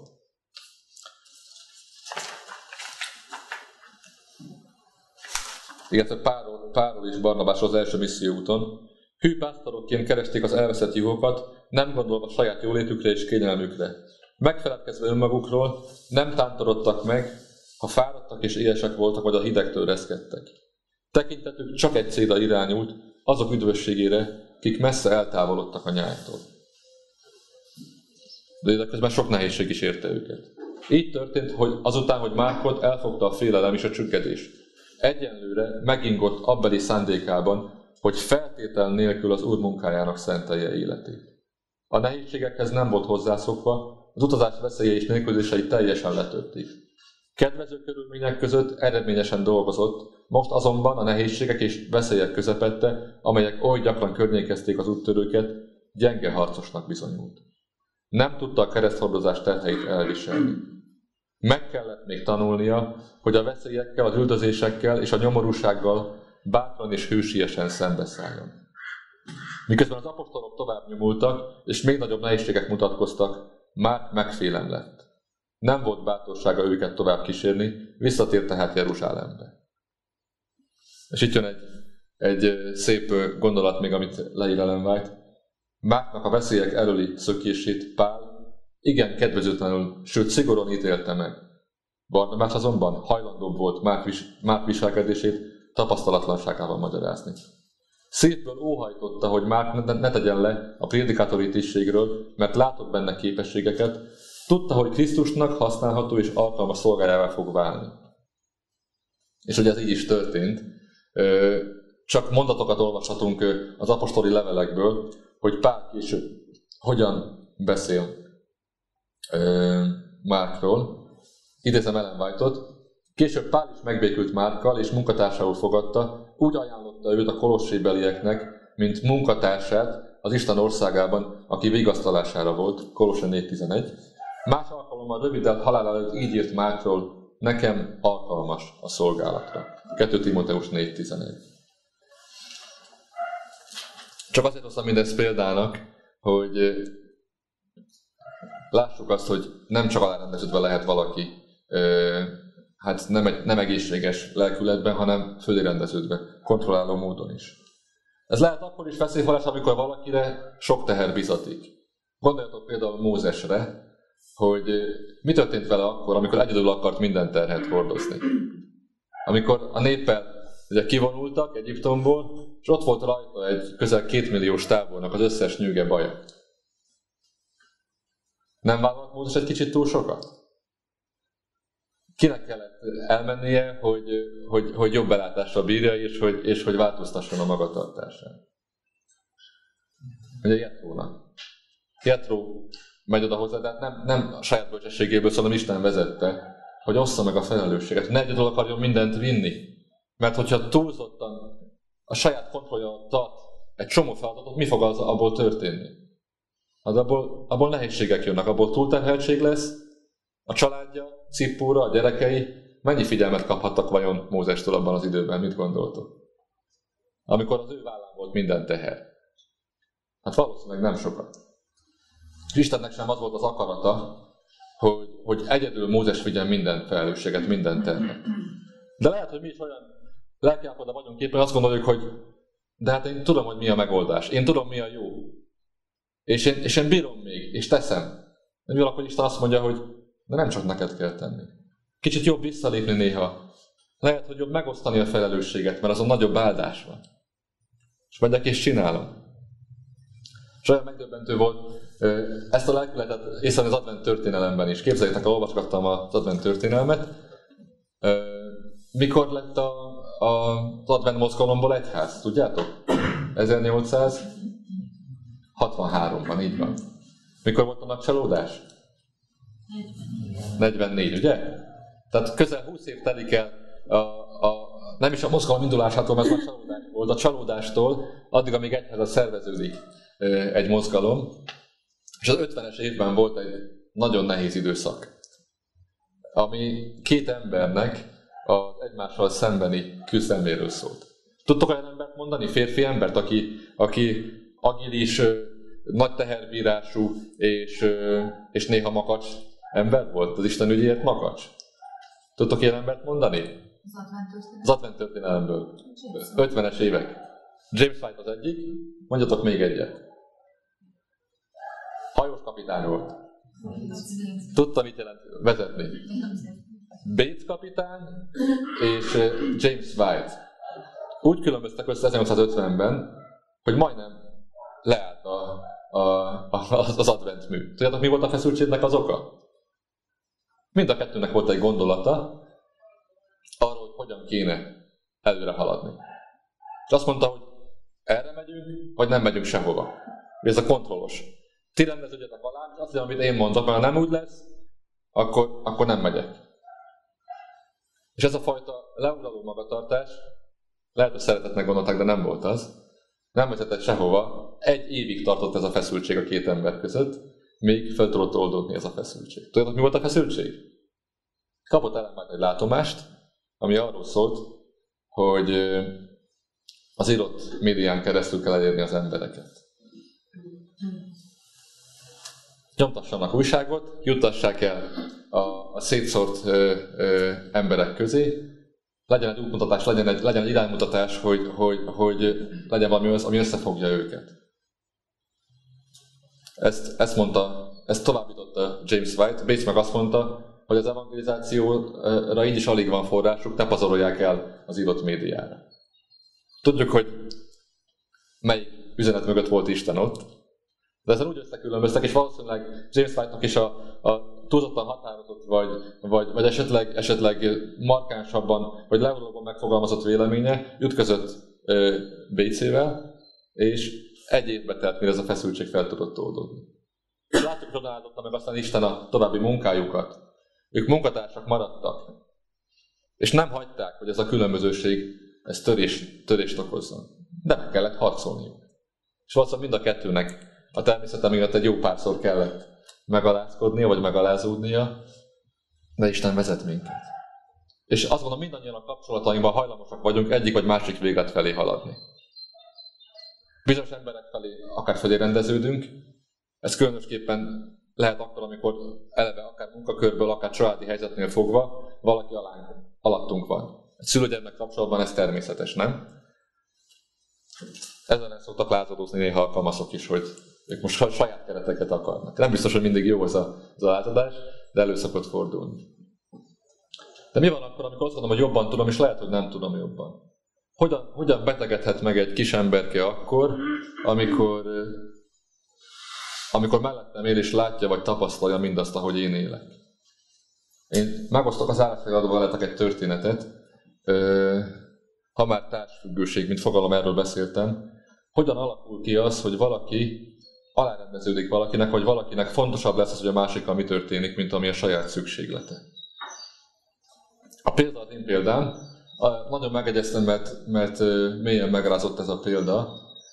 illetve Pálról, Pálról és Barnabásról az első misszióúton. Hű pásztorokként keresték az elveszett juhokat, nem gondolva saját jólétükre és kényelmükre. Megfeledkezve önmagukról, nem tántorodtak meg, ha fáradtak és éhesek voltak, vagy a hidegtől reszkedtek. Tekintetük csak egy célra irányult, azok üdvösségére, kik messze eltávolodtak a nyájtól. De időközben sok nehézség is érte őket. Így történt, hogy azután, hogy Márkot elfogta a félelem és a csüggedés, egyenlőre megingott abbeli szándékában, hogy feltétel nélkül az Úr munkájának szentelje életét. A nehézségekhez nem volt hozzászokva, az utazás veszélye és nélkülözései teljesen letörték. Kedvező körülmények között eredményesen dolgozott, most azonban a nehézségek és veszélyek közepette, amelyek oly gyakran környékezték az úttörőket, gyenge harcosnak bizonyult. Nem tudta a kereszthordozás terheit elviselni. Meg kellett még tanulnia, hogy a veszélyekkel, az üldözésekkel és a nyomorúsággal bátran és hősiesen szembeszálljon. Miközben az apostolok tovább nyomultak, és még nagyobb nehézségek mutatkoztak, Márk megfélem lett. Nem volt bátorsága őket tovább kísérni, visszatért tehát Jeruzsálembe. És itt jön egy, egy szép gondolat még, amit leír Ellen White. Márknak a veszélyek előli szökését Pál igen kedvezőtlenül, sőt szigorúan ítélte meg. Barnabás azonban hajlandóbb volt Márk, vis, Márk viselkedését tapasztalatlanságával magyarázni. Szívből óhajtotta, hogy Márk ne, ne tegyen le a prédikátori tisztségről, mert látott benne képességeket, tudta, hogy Krisztusnak használható és alkalmas szolgájává fog válni. És ugye ez így is történt. Csak mondatokat olvashatunk az apostoli levelekből, hogy Pál később hogyan beszél Márkról. Idézem Ellen White-ot. Később Pál is megbékült Márkkal, és munkatársául fogadta, úgy ajánlotta őt a kolossébelieknek, mint munkatársát az Isten országában, aki vigasztalására volt, Kolosse négy tizenegy. Más alkalommal röviddel halál előtt így írt Márkról, nekem alkalmas a szolgálatra. kettő Timóteus négy tizenegy. Csak azért hoztam mindezt példának, hogy lássuk azt, hogy nem csak alárendeződve lehet valaki hát nem, egy, nem egészséges lelkületben, hanem fölé rendeződve, kontrolláló módon is. Ez lehet akkor is veszélyforrás, amikor valakire sok teher bizatik. Gondoljatok például Mózesre, hogy mi történt vele akkor, amikor egyedül akart minden terhet hordozni. Amikor a néppel ugye kivonultak Egyiptomból, és ott volt rajta egy közel kétmilliós tábornak az összes nyűge baja. Nem vállalt Mózes egy kicsit túl sokat? Kinek kellett elmennie, hogy, hogy, hogy jobb belátásra bírja, és hogy, és hogy változtasson a magatartásán? Ugye Jetrónak. Jetró megy oda hozzá, de hát nem, nem a saját bölcsességéből, szóval Isten vezette, hogy ossza meg a felelősséget, ne egyedül akarjon mindent vinni. Mert hogyha túlzottan a saját kontrollja tart egy csomó feladatot, mi fog az abból történni? Az abból, abból nehézségek jönnek, abból túlterheltség lesz, a családja, Cippóra, a gyerekei, mennyi figyelmet kaphattak vajon Mózestől abban az időben, mit gondoltok? Amikor az ő vállán volt minden teher. Hát valószínűleg nem sokat. És Istennek sem az volt az akarata, hogy, hogy egyedül Mózes vigyen minden felelősséget, minden terhet. De lehet, hogy mi is olyan lelkiállapotban vagyunk éppen, azt gondoljuk, hogy de hát én tudom, hogy mi a megoldás. Én tudom, mi a jó. És én, és én bírom még, és teszem. Nem jó, akkor Isten azt mondja, hogy de nem csak neked kell tenni. Kicsit jobb visszalépni néha. Lehet, hogy jobb megosztani a felelősséget, mert azon nagyobb áldás van. És megyek és csinálom. És olyan megdöbbentő volt, ezt a lelkületet észre az advent történelemben is. Képzeljétek, ha olvasgattam az advent történelmet. Mikor lett a, a, az advent mozgalomból egyház, tudjátok? ezernyolcszázhatvanháromban, így van. Mikor volt a nagy csalódás? negyvennégy, ugye? Tehát közel húsz év telik el, a, a, nem is a mozgalom indulásától, mert a csalódás volt, a csalódástól, addig, amíg egyház szerveződik egy mozgalom. És az ötvenes évben volt egy nagyon nehéz időszak, ami két embernek az egymással szembeni küzdelméről szólt. Tudtok olyan embert mondani, férfi embert, aki, aki agilis, nagy teherbírású és, és néha makacs ember volt? Az Isten ügyéért makacs? Tudtok ilyen embert mondani? Az advent történelemből. ötvenes évek. James White az egyik, mondjatok még egyet. Hajós kapitány volt. Tudta, mit jelent vezetni. Bates kapitány és James White. Úgy különböztek össze ezernyolcszázötvenben, hogy majdnem leállt a, a, a, az adventmű. Tudjátok, mi volt a feszültségnek az oka? Mind a kettőnek volt egy gondolata arról, hogy hogyan kéne előre haladni. És azt mondta, hogy erre megyünk, vagy nem megyünk sehova. Ez a kontrollos. ti rendeződjetek alá, és azt mondom, amit én mondok, mert ha nem úgy lesz, akkor, akkor nem megyek. És ez a fajta leuraló magatartás, lehet, hogy szeretetnek gondolták, de nem volt az. Nem vezetett sehova. Egy évig tartott ez a feszültség a két ember között, még fel tudott oldódni ez a feszültség. Tudjátok, mi volt a feszültség? Kapott Ellen egy látomást, ami arról szólt, hogy az írott médián keresztül kell elérni az embereket. Nyomtassanak újságot, juttassák el a, a szétszórt ö, ö, emberek közé, legyen egy útmutatás, legyen egy, legyen egy iránymutatás, hogy, hogy, hogy legyen valami, ami összefogja őket. Ezt, ezt mondta, ezt továbbította James White. Bates meg azt mondta, hogy az evangelizációra így is alig van forrásuk, ne pazarolják el az írott médiára. Tudjuk, hogy melyik üzenet mögött volt Isten ott, de ezen úgy összekülönböztek, és valószínűleg James White-nak is a, a túlzottan határozott, vagy, vagy, vagy esetleg, esetleg markánsabban, vagy leuralóban megfogalmazott véleménye ütközött Batesével, és egy évbe telt, mire ez a feszültség fel tudott oldódni. Látjuk, hogy oda áldotta meg aztán Isten a további munkájukat. Ők munkatársak maradtak, és nem hagyták, hogy ez a különbözőség ez törés, törést okozzon. De meg kellett harcolniuk. És valószínűleg mind a kettőnek a természete miatt egy jó párszor kellett megalázkodnia, vagy megalázódnia, de Isten vezet minket. És azt mondom, mindannyian a kapcsolatainkban hajlamosak vagyunk egyik vagy másik véglet felé haladni. Bizonyos emberek felé akár felé rendeződünk, ez különösképpen lehet akkor, amikor eleve akár munkakörből, akár családi helyzetnél fogva valaki alánk, alattunk van. Egy szülő-gyermek kapcsolatban ez természetes, nem? Ezen szoktak lázadozni néha a kamaszok is, hogy ők most saját kereteket akarnak. Nem biztos, hogy mindig jó az a, az a lázadás, de elő szokott fordulni. De mi van akkor, amikor azt mondom, hogy jobban tudom, és lehet, hogy nem tudom jobban? Hogyan, hogyan betegedhet meg egy kis emberke akkor, amikor, amikor mellettem él és látja, vagy tapasztalja mindazt, ahogy én élek? Én megosztok az állásfoglalatban veletek egy történetet, ha már társfüggőség, mint fogalom, erről beszéltem. Hogyan alakul ki az, hogy valaki alárendeződik valakinek, vagy valakinek fontosabb lesz az, hogy a másikkal mi történik, mint ami a saját szükséglete. A példa az én példám. Nagyon megegyeztem, mert, mert mélyen megrázott ez a példa.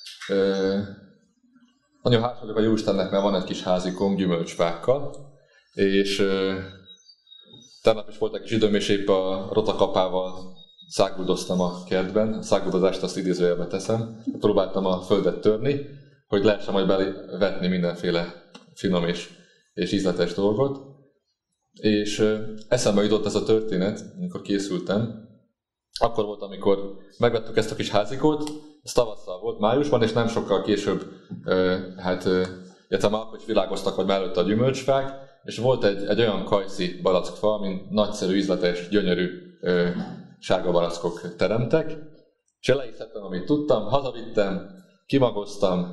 Nagyon hálás vagyok a Jóistennek, mert van egy kis házikóm gyümölcsfákkal, és tegnap is volt egy kis időm, és épp a rotakapával száguldoztam a kertben. A száguldozást azt idézőjelbe teszem. Próbáltam a földet törni, hogy lehessen majd bevetni mindenféle finom és, és ízletes dolgot. És eszembe jutott ez a történet, amikor készültem. Akkor volt, amikor megvettük ezt a kis házikót, ez tavasszal volt, májusban, és nem sokkal később, hát, illetve már akkor is világoztak, hogy mellette a gyümölcsfák, és volt egy, egy olyan kajszi barackfa, amin nagyszerű, ízletes, gyönyörű sárga barackok teremtek, és le is szedtem, amit tudtam, hazavittem, kimagoztam,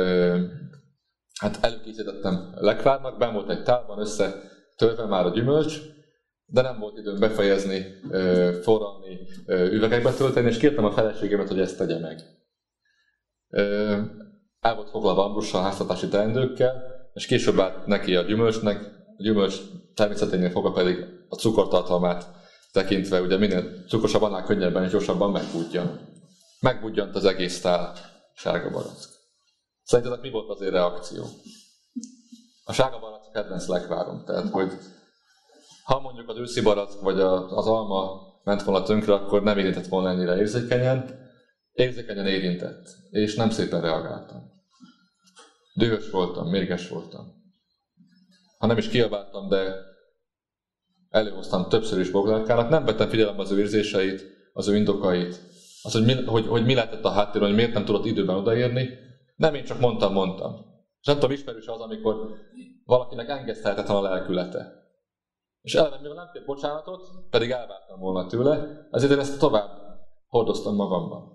hát előkészítettem lekvárnak, benn volt egy tálban összetörve már a gyümölcs, de nem volt időm befejezni, forralni, üvegekbe tölteni, és kértem a feleségemet, hogy ezt tegye meg. El volt foglalva Ambrussal, háztartási teendőkkel, és később állt neki a gyümölcsnek, a gyümölcs természeténél fogva pedig a cukortartalmát tekintve, ugye minél cukrosabb, annál könnyebben és gyorsabban megbudjan. Megbudjant az egész tál sárga barack. Szerintetek mi volt az én reakció? A sárga barack kedvenc lekvárom, tehát hogy ha mondjuk az őszi barack vagy az alma ment volna tönkre, akkor nem érintett volna ennyire érzékenyen. Érzékenyen érintett, és nem szépen reagáltam. Dühös voltam, mérges voltam. Ha nem is kiabáltam, de előhoztam többször is Boglárkának, nem vettem figyelembe az ő érzéseit, az ő indokait, az, hogy mi, hogy, hogy mi lehetett a háttéren, hogy miért nem tudott időben odaérni. Nem, én csak mondtam, mondtam. És nem tudom, ismerős az, amikor valakinek engesztelhetetlen a lelkülete. És eleve, mivel nem kért bocsánatot, pedig elvártam volna tőle, ezért én ezt tovább hordoztam magamban.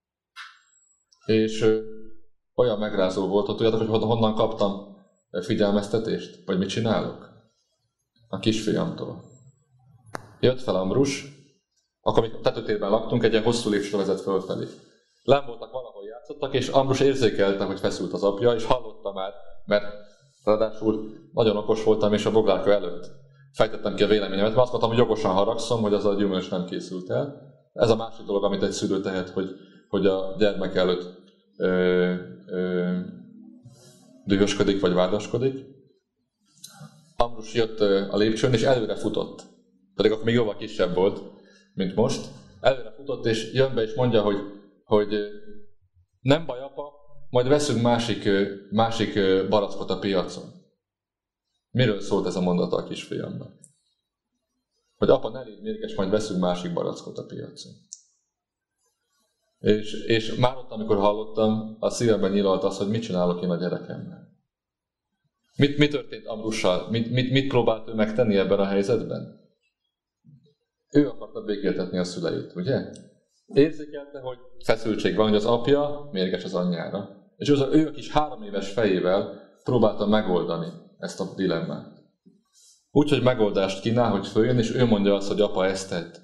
És ö, olyan megrázó volt, hogy tudjátok, hogy honnan kaptam figyelmeztetést? Vagy mit csinálok? A kisfiamtól. Jött fel Ambrus, akkor még tetőtérben laktunk, egy ilyen hosszú lépcső vezet fölfelé. Lenn voltak, valahol játszottak, és Ambrus érzékelte, hogy feszült az apja, és hallotta már, mert Ráadásul nagyon okos voltam, és a boglárka előtt fejtettem ki a véleményemet, mert azt mondtam, hogy jogosan haragszom, hogy az a gyümölcs nem készült el. Ez a másik dolog, amit egy szülő tehet, hogy, hogy a gyermek előtt ö, ö, dühösködik vagy vádaskodik. Ambrus jött a lépcsőn, és előre futott. Pedig akkor még jóval kisebb volt, mint most. Előre futott, és jön be, és mondja, hogy, hogy nem baj, apa, majd veszünk másik, másik barackot a piacon. Miről szólt ez a mondata a kisfiamban? Hogy apa, ne légy mérges, majd veszünk másik barackot a piacon. És, és már ott, amikor hallottam, a szívemben nyilalt az, hogy mit csinálok én a gyerekemmel. Mit, mi történt Ambrussal? Mit, mit, mit próbált ő megtenni ebben a helyzetben? Ő akarta békéltetni a szüleit, ugye? Érzékelte, hogy feszültség van, hogy az apja mérges az anyjára. És ő, ő a kis három éves fejével próbálta megoldani ezt a dilemmát. Úgyhogy megoldást kínál, hogy följön, és ő mondja azt, hogy apa, ezt tedd.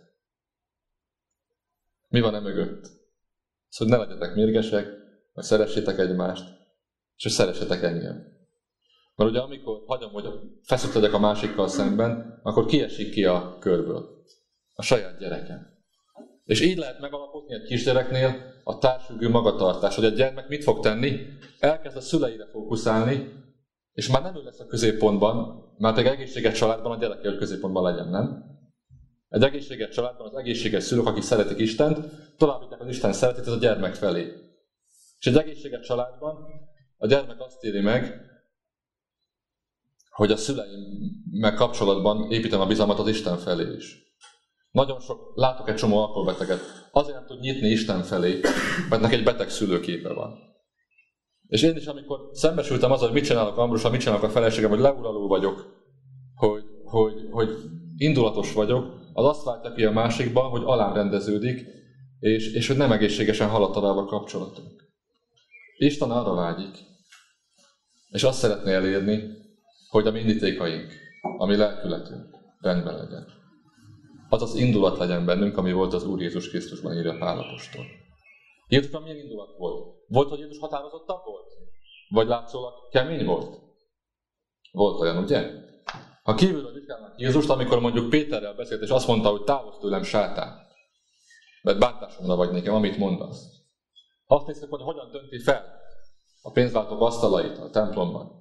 Mi van e mögött? Az, hogy ne legyetek mérgesek, hogy szeressétek egymást, és hogy szeressetek engem. Mert ugye amikor hagyom, hogy feszült legyek a másikkal szemben, akkor kiesik ki a körből. A saját gyerekem. És így lehet megalapozni egy kisgyereknél a társfüggő magatartás, hogy a gyermek mit fog tenni, elkezd a szüleire fókuszálni, és már nem ő lesz a középpontban, mert egy egészséges családban a gyerek kell, hogy középpontban legyen, nem? Egy egészséges családban az egészséges szülők, akik szeretik Istent, továbbítják az Isten szeretét az a gyermek felé. És egy egészséges családban a gyermek azt éli meg, hogy a szüleimmel kapcsolatban építem a bizalmat az Isten felé is. Nagyon sok, látok egy csomó alkoholbeteget, azért nem tud nyitni Isten felé, mert neki egy beteg szülőképe van. És én is, amikor szembesültem azzal, hogy mit csinálok Ambrussal, mit csinálok a feleségem, hogy leuraló vagyok, hogy, hogy, hogy indulatos vagyok, az azt váltja ki a másikban, hogy alám rendeződik, és, és hogy nem egészségesen halad tovább a kapcsolatunk. Isten arra vágyik, és azt szeretné elérni, hogy a mi indítékaink, a mi lelkületünk rendben legyen. Az az indulat legyen bennünk, ami volt az Úr Jézus Krisztusban, írja Pál apostol. Jézusban milyen indulat volt? Volt, hogy Jézus határozottabb volt? Vagy látszólag kemény volt? Volt olyan, ugye? Ha kívülről vizsgálnak Jézust, amikor mondjuk Péterrel beszélt, és azt mondta, hogy távozz tőlem, sátán, mert bántásomra vagy nekem, amit mondasz. Azt nézzük, hogy hogyan dönti fel a pénzváltók asztalait a templomban.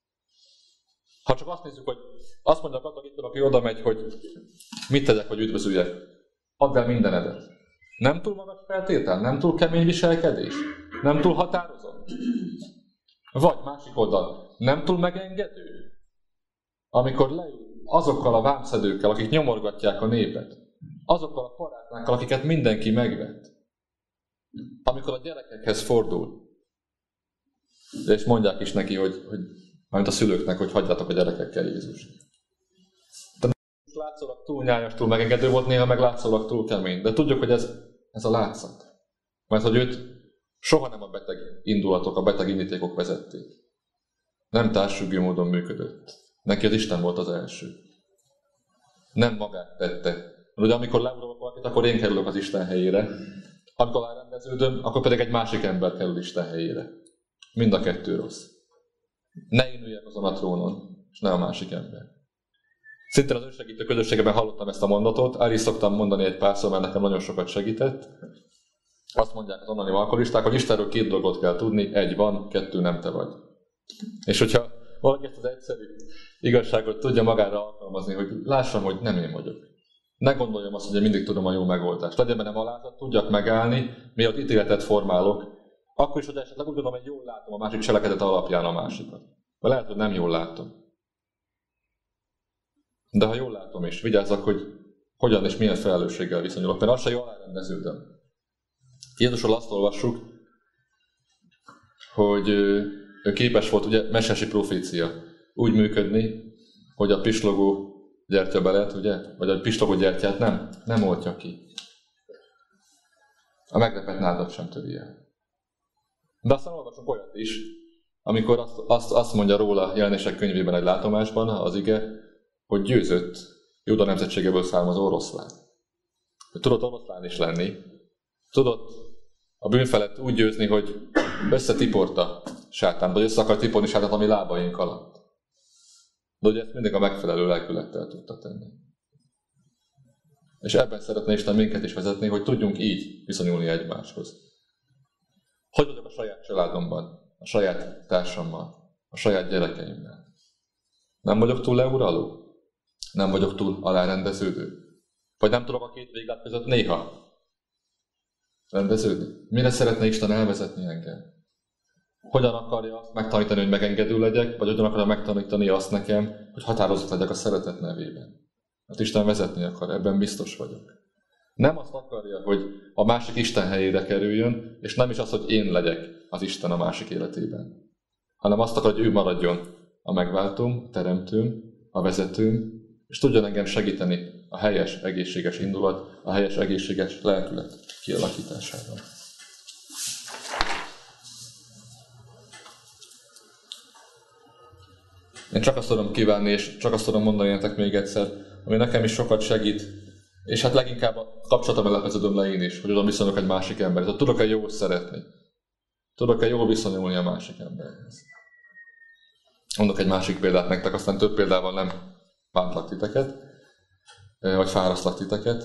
Ha csak azt nézzük, hogy azt mondja a gazdagító, aki oda megy, hogy mit tegyek, hogy üdvözüljek, add el mindenedet. Nem túl magas feltétel, nem túl kemény viselkedés, nem túl határozott. Vagy másik oldal, nem túl megengedő. Amikor leül azokkal a vámszedőkkel, akik nyomorgatják a népet, azokkal a paráznákkal, akiket mindenki megvett. Amikor a gyerekekhez fordul, és mondják is neki, hogy, hogy mint a szülőknek, hogy hagyjátok a gyerekekkel Jézust. De látszólag túl nyájas, túl megengedő volt, néha meg látszólag túl kemény. De tudjuk, hogy ez, ez a látszat. Mert hogy őt soha nem a beteg indulatok, a beteg indítékok vezették. Nem társfüggő módon működött. Neki az Isten volt az első. Nem magát tette. Mert ugye amikor leuralok valakit, akkor én kerülök az Isten helyére. Amikor elrendeződöm, akkor pedig egy másik ember kerül Isten helyére. Mind a kettő rossz. Ne én üljek azon a trónon, és ne a másik ember. Szintén az önsegítő közösségben hallottam ezt a mondatot, el is szoktam mondani egy párszor, mert nekem nagyon sokat segített. Azt mondják az anonim alkoholisták, hogy Istenről két dolgot kell tudni, egy van, kettő nem te vagy. És hogyha valaki ezt az egyszerű igazságot tudja magára alkalmazni, hogy lássam, hogy nem én vagyok. Ne gondoljam azt, hogy én mindig tudom a jó megoldást. Legyen bennem alázat, tudjak megállni, miatt ítéletet formálok, akkor is, hogy esetleg úgy tudom, hogy jól látom a másik cselekedet alapján a másikat. Mert lehet, hogy nem jól látom. De ha jól látom is, vigyázzak, hogy hogyan és milyen felelősséggel viszonyulok, mert azt se jól elrendeződöm. Jézusról azt olvassuk, hogy ő képes volt, ugye, mesesi profécia, úgy működni, hogy a pislogó gyertyabelet, ugye, vagy a pislogó gyertyát nem, nem oltja ki. A meglepett nádat sem töri el. De aztán olvasunk olyat is, amikor azt, azt, azt mondja róla Jelenések könyvében egy látomásban az ige, hogy győzött Júda nemzetségeből származó oroszlán. Tudott oroszlán is lenni, tudott a bűn felett úgy győzni, hogy összetiporta sátánt, vagy össze akar tiporni sátánt a mi lábaink alatt. De ugye ezt mindig a megfelelő lelkülettel tudta tenni. És ebben szeretné Isten minket is vezetni, hogy tudjunk így viszonyulni egymáshoz. Hogy vagyok a saját családomban, a saját társammal, a saját gyerekeimmel? Nem vagyok túl leuraló? Nem vagyok túl alárendeződő? Vagy nem tudok a két véglet között néha rendeződni? Mire szeretne Isten elvezetni engem? Hogyan akarja azt megtanítani, hogy megengedő legyek, vagy hogyan akarja megtanítani azt nekem, hogy határozott legyek a szeretet nevében? Mert Isten vezetni akar, ebben biztos vagyok. Nem azt akarja, hogy a másik Isten helyére kerüljön, és nem is az, hogy én legyek az Isten a másik életében. Hanem azt akar, hogy ő maradjon a megváltóm, teremtőm, a vezetőm, és tudjon engem segíteni a helyes, egészséges indulat, a helyes, egészséges lelkület kialakításában. Én csak azt tudom kívánni, és csak azt tudom mondani nektek még egyszer, ami nekem is sokat segít, és hát leginkább a kapcsolatom lepeződöm le én is, hogy oda viszonyulok egy másik emberhez. Tudok-e jól szeretni? Tudok-e jól viszonyulni a másik emberhez? Mondok egy másik példát nektek, aztán több példával nem bántlak titeket, vagy fárasztlak titeket.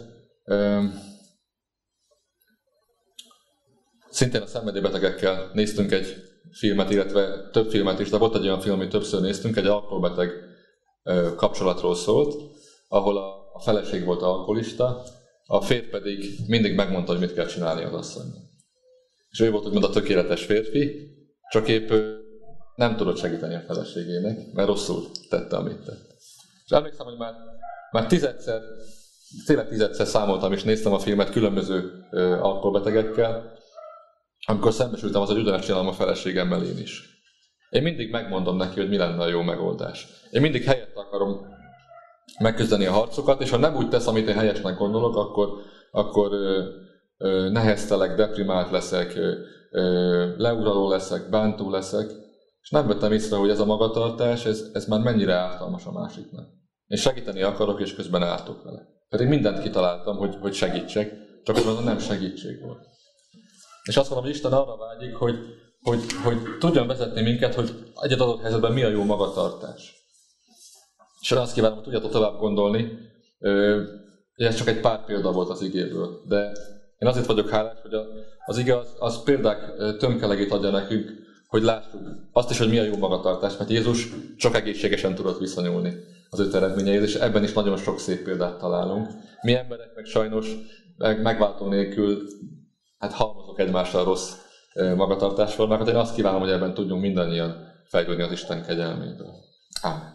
Szintén a szenvedélybetegekkel néztünk egy filmet, illetve több filmet is, de volt egy olyan film, amit többször néztünk, egy alkoholbeteg kapcsolatról szólt, ahol a a feleség volt alkoholista, a férj pedig mindig megmondta, hogy mit kell csinálni az asszonynak. És ő volt úgymond a tökéletes férfi, csak épp nem tudott segíteni a feleségének, mert rosszul tette, amit tett. És emlékszem, hogy már, már tizedszer, tényleg tizedszer számoltam és néztem a filmet különböző ö, alkoholbetegekkel, amikor szembesültem az, hogy ugyanezt csinálom a feleségemmel én is. Én mindig megmondom neki, hogy mi lenne a jó megoldás. Én mindig helyette akarom megküzdeni a harcokat, és ha nem úgy tesz, amit én helyesnek gondolok, akkor, akkor ö, ö, neheztelek, deprimált leszek, ö, ö, leuraló leszek, bántó leszek, és nem vettem észre, hogy ez a magatartás, ez, ez már mennyire ártalmas a másiknak. Én segíteni akarok, és közben ártok vele. Pedig mindent kitaláltam, hogy, hogy segítsek, csak az nem segítség volt. És azt mondom, hogy Isten arra vágyik, hogy, hogy, hogy tudjon vezetni minket, hogy egy adott helyzetben mi a jó magatartás. És azt kívánom, hogy tudjátok tovább gondolni, ez csak egy pár példa volt az igéből, de én azért vagyok hálás, hogy az ige az, az példák tömkelegét adja nekünk, hogy lássuk azt is, hogy mi a jó magatartás, mert Jézus csak egészségesen tudott viszonyulni az ő eredményeihez, és ebben is nagyon sok szép példát találunk. Mi emberek meg sajnos meg, megváltó nélkül hát halmozok egymással rossz magatartásformákat. Én azt kívánom, hogy ebben tudjunk mindannyian fejlődni az Isten kegyelméből. Ámen.